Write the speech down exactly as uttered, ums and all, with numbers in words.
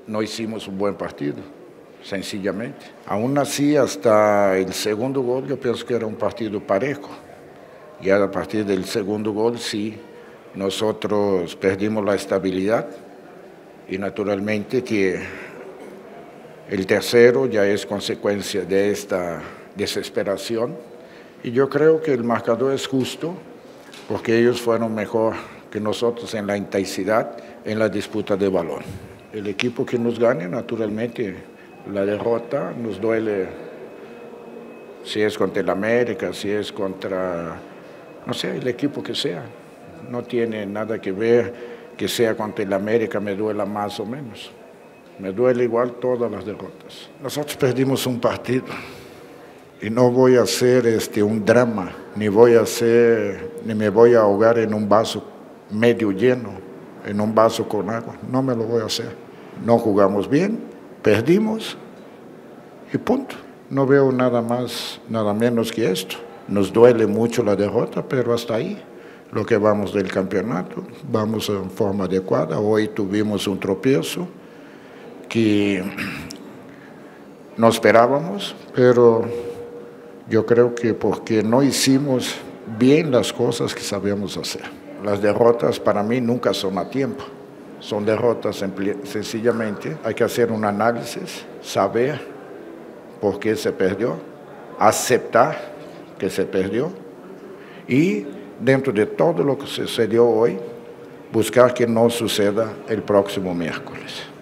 no hicimos un buen partido, sencillamente. Aún así, hasta el segundo gol, yo pienso que era un partido parejo. Y a partir del segundo gol, sí, nosotros perdimos la estabilidad y naturalmente que el tercero ya es consecuencia de esta desesperación. Y yo creo que el marcador es justo porque ellos fueron mejor que nosotros en la intensidad, en la disputa de balón. El equipo que nos gane, naturalmente, la derrota nos duele, si es contra el América, si es contra, no sé, el equipo que sea. No tiene nada que ver que sea contra el América, me duela más o menos. Me duele igual todas las derrotas. Nosotros perdimos un partido y no voy a hacer este, un drama, ni voy a hacer, ni me voy a ahogar en un vaso medio lleno, en un vaso con agua. No me lo voy a hacer. No jugamos bien, perdimos y punto. No veo nada más, nada menos que esto. Nos duele mucho la derrota, pero hasta ahí. Lo que vamos del campeonato, vamos en forma adecuada. Hoy tuvimos un tropiezo que no esperábamos, pero yo creo que porque no hicimos bien las cosas que sabíamos hacer. Las derrotas para mí nunca son a tiempo, son derrotas sencillamente. Hay que hacer un análisis, saber por qué se perdió, aceptar que se perdió y dentro de todo lo que sucedió hoy, buscar que no suceda el próximo miércoles.